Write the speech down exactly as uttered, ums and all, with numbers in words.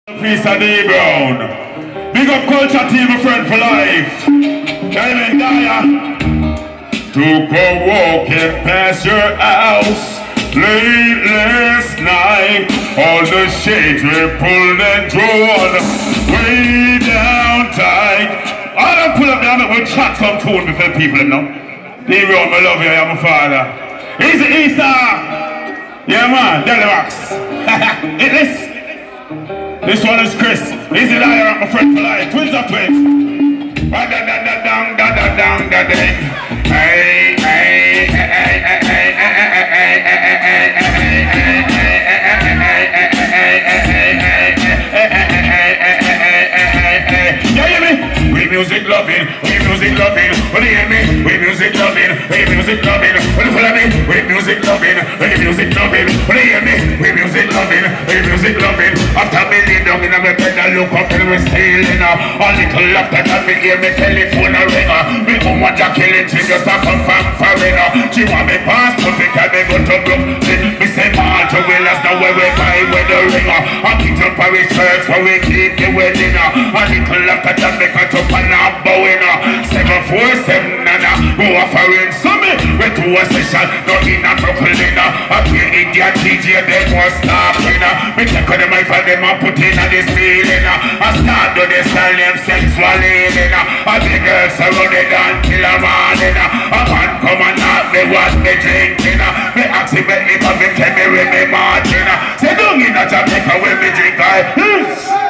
Piece of D Brown. Big up culture team, a friend for life. Diamond Daya. To go walking past your house late last night. All the shades were pulled and drawn way down tight. I don't pull up down and we'll chat some tune before people, you know. D Brown, I love you, I'm a father. Easy, Easter. Yeah, man, Delly Max. Hit this. This one is Chris. He's a liar, I'm a friend for life. Twins of twins. Da da da da da da da da da da. Hey, hey, hey, hey, hey, hey, hey, you hear me? We music loving, we music loving. When you hear me? We music loving, we music loving. When you follow me? We music loving, we music loving. When you hear me? We music loving, we music loving. After me lay down in my bed, I look up and we sailing. A little after that, me hear me telephone a ring. Me come watch a killing thing just a come from foreigner. She want me pass to me, can me go to Brooklyn. Me say man to Willis, now where we buy with the ringer. I keep up Paris church where we keep the wedding. A little after that, me cut up and I'm bowing. Seven four seven and go off a ring. So me went to a session, not in a Brooklyn. I play India D J, they was stopping. Me take on the mic for them and put in this feeling. I start to this style them sexually. I the girls surrounded until I'm morning. A man come and knock me what me drinking. Me accidentally come and tell me with me marching. Say don't get a Jamaica when me drink. I